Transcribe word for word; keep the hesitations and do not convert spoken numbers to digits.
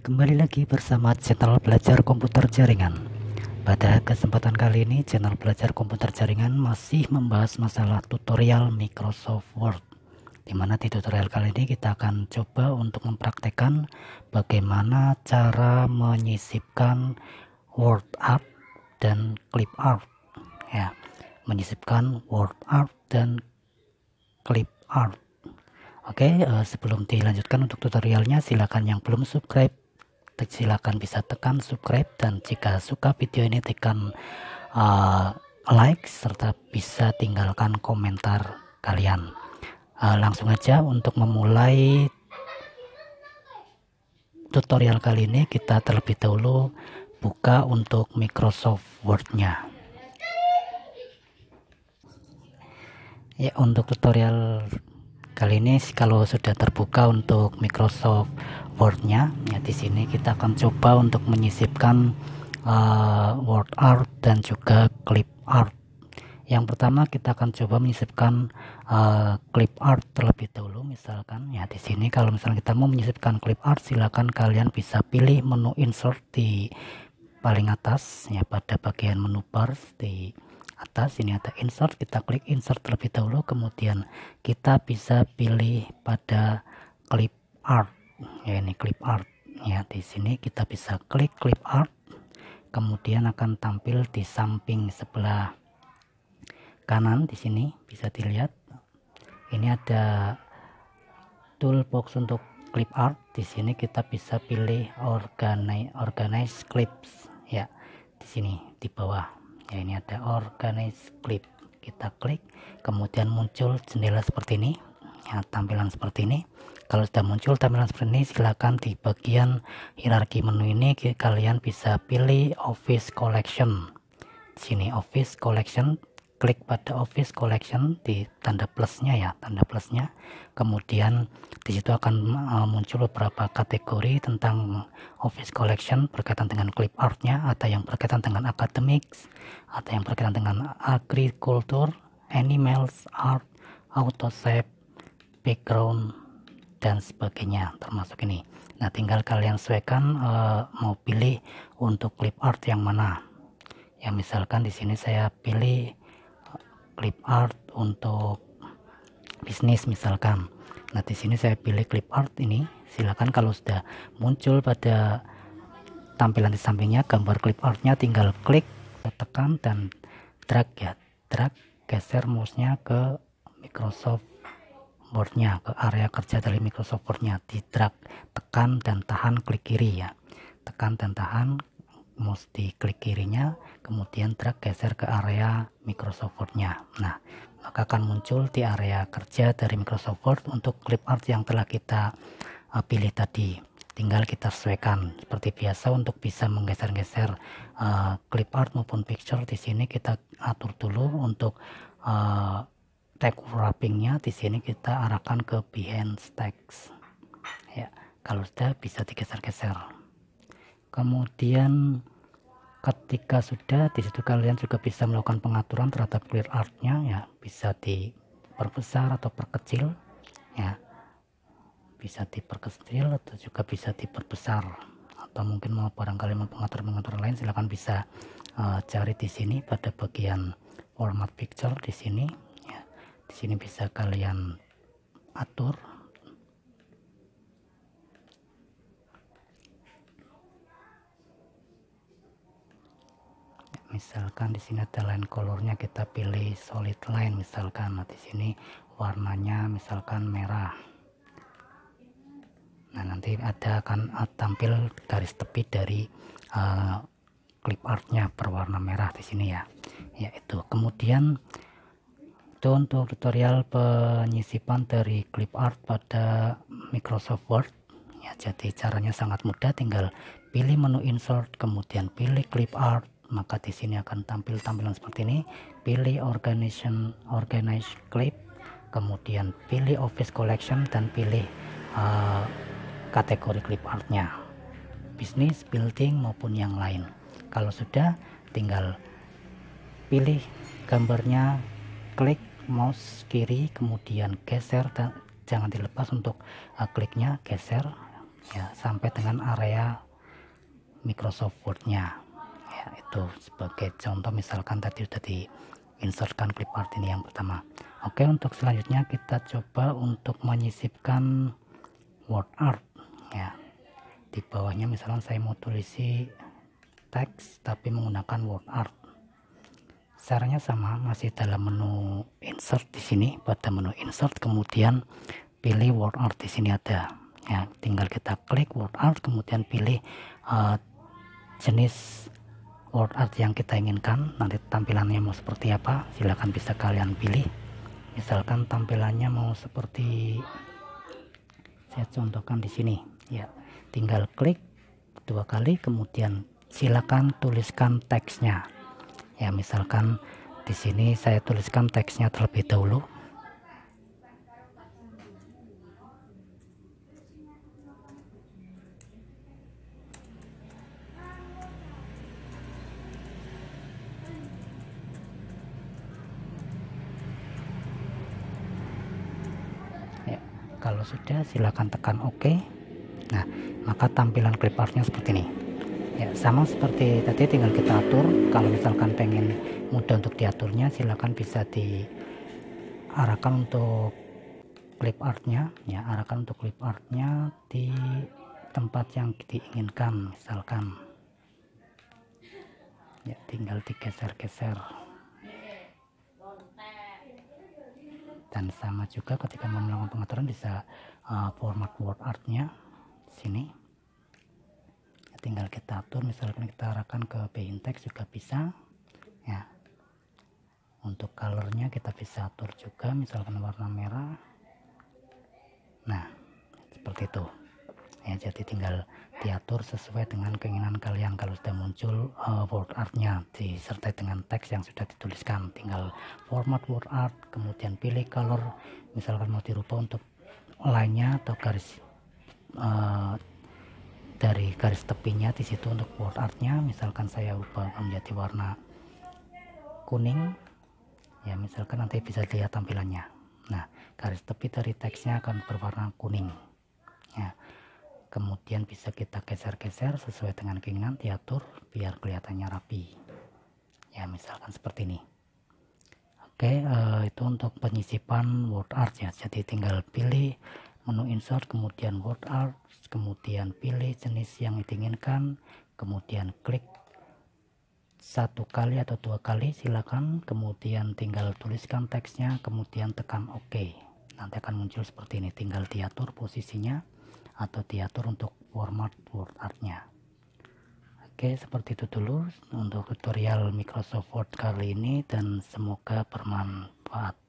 Kembali lagi bersama channel belajar komputer jaringan. Pada kesempatan kali ini channel belajar komputer jaringan masih membahas masalah tutorial Microsoft Word, dimana di tutorial kali ini kita akan coba untuk mempraktekkan bagaimana cara menyisipkan word art dan clip art ya, menyisipkan word art dan clip art. Oke, uh, sebelum dilanjutkan untuk tutorialnya, silakan yang belum subscribe, silakan bisa tekan subscribe, dan jika suka video ini tekan uh, like serta bisa tinggalkan komentar kalian. Uh, langsung aja untuk memulai tutorial kali ini, kita terlebih dahulu buka untuk Microsoft Word-nya. Ya, untuk tutorial kali ini kalau sudah terbuka untuk Microsoft Word-nya, ya di sini kita akan coba untuk menyisipkan uh, word art dan juga clip art. Yang pertama kita akan coba menyisipkan uh, clip art terlebih dahulu. Misalkan ya di sini kalau misalnya kita mau menyisipkan clip art, silakan kalian bisa pilih menu insert di paling atas ya, pada bagian menu bar di atas ini ada insert, kita klik insert terlebih dahulu, kemudian kita bisa pilih pada clip art ya, ini clip art ya. Di sini kita bisa klik clip art, kemudian akan tampil di samping sebelah kanan. Di sini bisa dilihat ini ada toolbox untuk clip art. Di sini kita bisa pilih organize organize clips ya, di sini di bawah ya, ini ada organize clip, kita klik, kemudian muncul jendela seperti ini ya, tampilan seperti ini. Kalau sudah muncul tampilan seperti ini, silakan di bagian hierarki menu ini kalian bisa pilih Office Collection. Di sini Office Collection, klik pada Office Collection di tanda plusnya ya, tanda plusnya. Kemudian di situ akan uh, muncul beberapa kategori tentang Office Collection berkaitan dengan clip artnya, ada yang berkaitan dengan academics, ada yang berkaitan dengan agriculture, animals, art, autosave, background, dan sebagainya termasuk ini. Nah, tinggal kalian sesuaikan uh, mau pilih untuk clip art yang mana. Ya, misalkan di sini saya pilih clip art untuk bisnis misalkan. Nah, di sini saya pilih clip art ini. Silakan kalau sudah muncul pada tampilan di sampingnya gambar clip artnya, tinggal klik, tekan dan drag ya, drag, geser mouse-nya ke Microsoft Word-nya, ke area kerja dari Microsoft Word-nya, di drag, tekan dan tahan klik kiri ya, tekan dan tahan mouse di klik kirinya, kemudian drag geser ke area Microsoft Word-nya. Nah, maka akan muncul di area kerja dari Microsoft Word untuk clip art yang telah kita uh, pilih tadi. Tinggal kita sesuaikan seperti biasa. Untuk bisa menggeser-geser uh, clip art maupun picture, di sini kita atur dulu untuk uh, text wrappingnya. Di sini kita arahkan ke behind text ya, kalau sudah bisa digeser-geser. Kemudian ketika sudah di situ, kalian juga bisa melakukan pengaturan terhadap clear artnya ya, bisa diperbesar atau perkecil ya, bisa diperkecil atau juga bisa diperbesar, atau mungkin mau barangkali mau pengaturan-pengaturan lain, silahkan bisa uh, cari di sini pada bagian format picture. Di sini ya, di sini bisa kalian atur. Misalkan di sini ada line colornya, kita pilih solid line misalkan. Nah, di sini warnanya misalkan merah. Nah, nanti ada akan tampil garis tepi dari uh, clip artnya berwarna merah di sini ya. Ya itu. Kemudian itu untuk tutorial penyisipan dari clip art pada Microsoft Word. Ya, jadi caranya sangat mudah, tinggal pilih menu insert, kemudian pilih clip art, maka di sini akan tampil tampilan seperti ini. Pilih organization organize clip, kemudian pilih Office Collection dan pilih uh, kategori clip artnya, bisnis, building maupun yang lain. Kalau sudah, tinggal pilih gambarnya, klik mouse kiri, kemudian geser dan jangan dilepas untuk uh, kliknya, geser ya, sampai dengan area Microsoft Word-nya. Ya, itu sebagai contoh, misalkan tadi sudah di insertkan clip art ini yang pertama. Oke, untuk selanjutnya kita coba untuk menyisipkan word art ya. Di bawahnya misalkan saya mau tulisi teks tapi menggunakan word art. Caranya sama, masih dalam menu insert di sini, pada menu insert kemudian pilih word art di sini ada. Ya, tinggal kita klik word art kemudian pilih uh, jenis word art yang kita inginkan. Nanti tampilannya mau seperti apa silahkan bisa kalian pilih. Misalkan tampilannya mau seperti, saya contohkan di sini ya, tinggal klik dua kali kemudian silakan tuliskan teksnya ya. Misalkan di sini saya tuliskan teksnya terlebih dahulu. Ya, kalau sudah silakan tekan OK. Nah, maka tampilan clip artnya seperti ini. Ya, sama seperti tadi, tinggal kita atur. Kalau misalkan pengen mudah untuk diaturnya, silakan bisa diarahkan untuk clip artnya ya, arahkan untuk clip artnya di tempat yang diinginkan. Misalkan ya, tinggal digeser-geser. Dan sama juga ketika mau melakukan pengaturan bisa uh, format word artnya sini. Tinggal kita atur, misalkan kita arahkan ke bein text juga bisa ya. Untuk colornya kita bisa atur juga, misalkan warna merah. Nah, seperti itu ya. Jadi tinggal diatur sesuai dengan keinginan kalian. Kalau sudah muncul uh, word artnya disertai dengan teks yang sudah dituliskan, tinggal format word art kemudian pilih color. Misalkan mau dirubah untuk line-nya atau garis uh, dari garis tepinya di situ untuk word artnya, misalkan saya ubah menjadi warna kuning ya, misalkan nanti bisa dilihat tampilannya. Nah, garis tepi dari teksnya akan berwarna kuning ya. Kemudian bisa kita geser-geser sesuai dengan keinginan, diatur biar kelihatannya rapi ya, misalkan seperti ini. Oke, eh, itu untuk penyisipan word art ya. Jadi tinggal pilih menu insert kemudian word art, kemudian pilih jenis yang diinginkan, kemudian klik satu kali atau dua kali silakan, kemudian tinggal tuliskan teksnya, kemudian tekan OK. Nanti akan muncul seperti ini, tinggal diatur posisinya atau diatur untuk format word artnya. Oke, seperti itu dulu untuk tutorial Microsoft Word kali ini dan semoga bermanfaat.